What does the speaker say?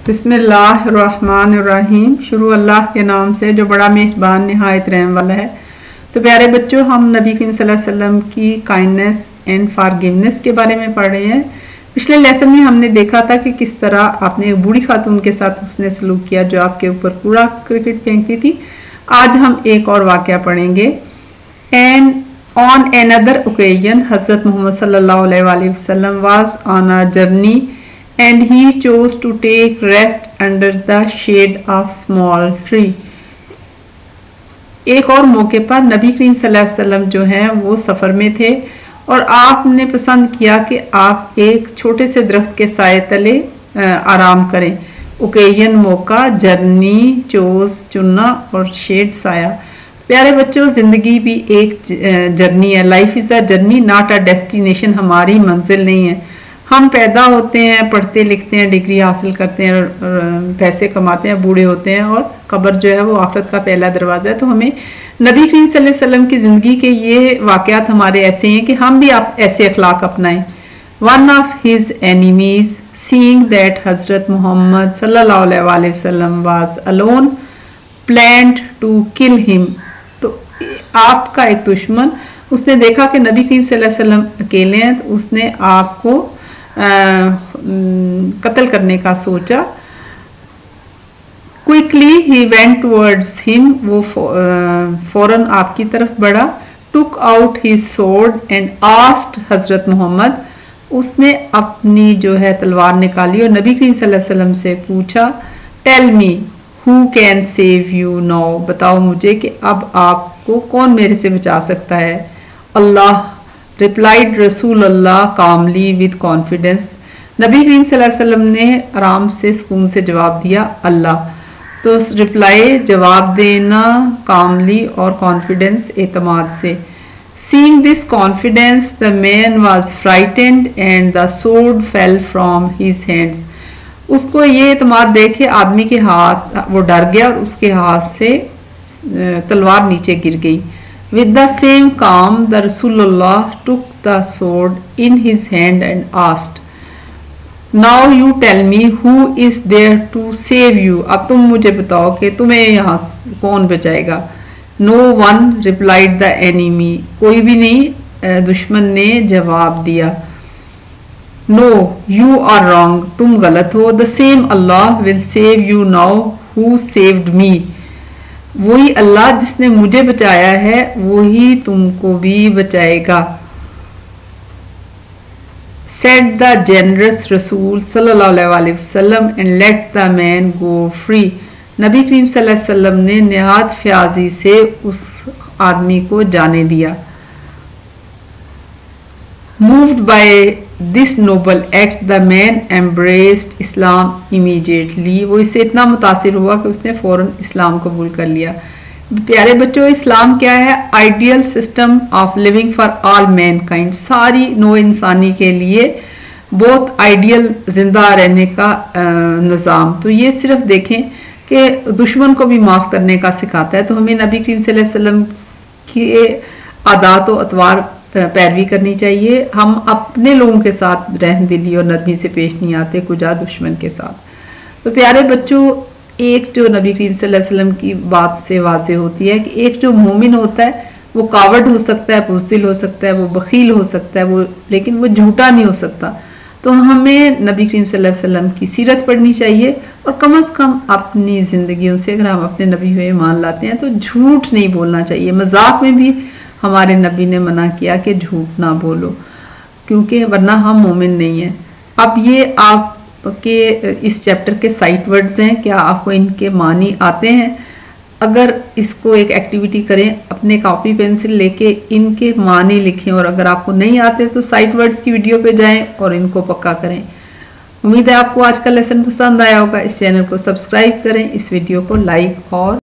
बिस्मिल्लाहिर्रहमानिर्रहीम। शुरू अल्लाह के नाम से जो बड़ा मेहरबान निहायत रहम वाला है। तो प्यारे बच्चों, हम नबी करीम सल्लल्लाहु अलैहि वसल्लम की काइंडनेस एंड फॉरगिवनेस के बारे में पढ़ रहे हैं। पिछले लेसन में हमने देखा था कि किस तरह आपने एक बूढ़ी खातून के साथ उसने सलूक किया जो आपके ऊपर कूड़ा क्रिकेट फेंकती थी। आज हम एक और वाकया पढ़ेंगे। एंड ऑन एनदर ओकेजन हजरत मोहम्मद सल्लल्लाहु अलैहि वसल्लम was on a journey and he chose to take rest under the shade of small tree। एक और मौके पर नबी करीम सल्लल्लाहु अलैहि वसल्लम जो हैं वो सफ़र में थे और आपने पसंद किया कि आप एक छोटे से दरख्त के साए तले आराम करें। ओकेजन मौका, जर्नी चोज चुनना और शेड साया। प्यारे बच्चों, ज़िंदगी भी एक जर्नी है। Life is a journey not a destination. हमारी मंजिल नहीं है। हम पैदा होते हैं, पढ़ते लिखते हैं, डिग्री हासिल करते हैं, पैसे कमाते हैं, बूढ़े होते हैं और कब्र जो है वो आखिरत का पहला दरवाज़ा है। तो हमें नबी करीम सल्लल्लाहु अलैहि वसल्लम की ज़िंदगी के ये वाक़यात हमारे ऐसे हैं कि हम भी आप ऐसे अखलाक अपनाएं। One of his enemies seeing that हजरत मोहम्मद सल्लल्लाहु अलैहि वसल्लम was alone planned to kill him. तो आपका एक दुश्मन, उसने देखा कि नबी करीम सल्लल्लाहु अलैहि वसल्लम अकेले हैं, तो उसने आपको कत्ल करने का सोचा। Quickly he went towards him, वो फौरन आपकी तरफ बढ़ा। Took out his sword and asked हजरत मोहम्मद, उसने अपनी जो है तलवार निकाली और नबी करीम सल्लल्लाहु अलैहि वसल्लम से पूछा, tell me who can save you now, बताओ मुझे कि अब आपको कौन मेरे से बचा सकता है। अल्लाह रिप्लाइड रसूल अल्लाह कामली विद कॉन्फिडेंस। नबी करीम सल्लल्लाहु अलैहि वसल्लम ने आराम से सुकून से जवाब दिया अल्लाह। तो रिप्लाई जवाब देना कामली और कॉन्फिडेंस एतमाद से। Seeing this confidence the man was frightened and the sword fell from his hands. उसको ये एतमाद देखे आदमी के हाथ, वो डर गया और उसके हाथ से तलवार नीचे गिर गई। With the same calm, the Rasulullah took the sword in his hand and asked, "Now you tell me who is there to save you?" अब तुम मुझे बताओ कि तुम्हें यहाँ कौन बचाएगा। No one replied the enemy, कोई भी नहीं, दुश्मन ने जवाब दिया। No, you are wrong, तुम गलत हो। The same Allah will save you now who saved me। वही अल्लाह जिसने मुझे बचाया है वही तुमको भी बचाएगा। सेड द जेनरस रसूल सल्लल्लाहु अलैहि वसल्लम and let the man go free. नबी करीम सल्लल्लाहु अलैहि वसल्लम ने निहायत फ्याजी से उस आदमी को जाने दिया। Moved by this noble act the man embraced Islam immediately. वो इससे इतना मुतासिर हुआ कि उसने फौरन इस्लाम कबूल कर लिया। प्यारे बच्चों, इस्लाम क्या है? Ideal system of living for all mankind. सारी नो इंसानी के लिए बहुत आइडियल जिंदा रहने का निज़ाम। तो ये सिर्फ देखें कि दुश्मन को भी माफ़ करने का सिखाता है। तो हमें नबी करीम सल्लल्लाहु अलैहि वसल्लम के आदात और अतवार पैरवी करनी चाहिए। हम अपने लोगों के साथ रहमदिली और नरमी से पेश नहीं आते, कुजा दुश्मन के साथ। तो प्यारे बच्चों, एक जो नबी करीम सल्लल्लाहु अलैहि वसल्लम की बात से वाज़े होती है कि एक जो मोमिन होता है वो कावड़ हो सकता है, बुज़दिल हो सकता है, वो बखील हो सकता है, वो लेकिन वो झूठा नहीं हो सकता। तो हमें नबी करीम सल्लल्लाहु अलैहि वसल्लम की सीरत पढ़नी चाहिए और कम से कम अपनी ज़िंदगियों से अगर हम अपने नबी हुए मान लाते हैं तो झूठ नहीं बोलना चाहिए। मजाक में भी हमारे नबी ने मना किया कि झूठ ना बोलो, क्योंकि वरना हम मोमिन नहीं हैं। अब ये आपके इस चैप्टर के साइट वर्ड्स हैं, क्या आपको इनके मानी आते हैं? अगर इसको एक एक्टिविटी करें, अपने कॉपी पेंसिल लेके इनके मानी लिखें और अगर आपको नहीं आते तो साइट वर्ड्स की वीडियो पे जाएं और इनको पक्का करें। उम्मीद है आपको आज का लेसन पसंद आया होगा। इस चैनल को सब्सक्राइब करें, इस वीडियो को लाइक और